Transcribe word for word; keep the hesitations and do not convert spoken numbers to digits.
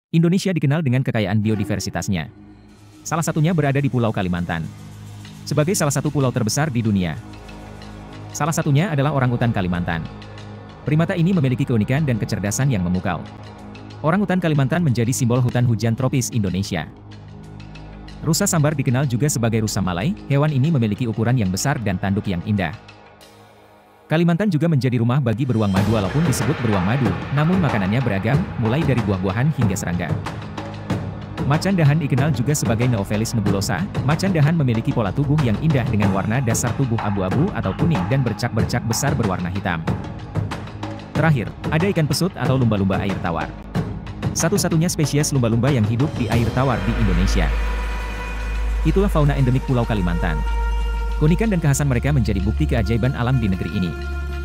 Indonesia dikenal dengan kekayaan biodiversitasnya. Salah satunya berada di Pulau Kalimantan. Sebagai salah satu pulau terbesar di dunia. Salah satunya adalah orangutan Kalimantan. Primata ini memiliki keunikan dan kecerdasan yang memukau. Orangutan Kalimantan menjadi simbol hutan hujan tropis Indonesia. Rusa sambar dikenal juga sebagai rusa Malai, hewan ini memiliki ukuran yang besar dan tanduk yang indah. Kalimantan juga menjadi rumah bagi beruang madu walaupun disebut beruang madu, namun makanannya beragam, mulai dari buah-buahan hingga serangga. Macan dahan dikenal juga sebagai Neophelis nebulosa. Macan dahan memiliki pola tubuh yang indah dengan warna dasar tubuh abu-abu atau kuning dan bercak-bercak besar berwarna hitam. Terakhir, ada ikan pesut atau lumba-lumba air tawar. Satu-satunya spesies lumba-lumba yang hidup di air tawar di Indonesia. Itulah fauna endemik Pulau Kalimantan. Keunikan dan kekhasan mereka menjadi bukti keajaiban alam di negeri ini.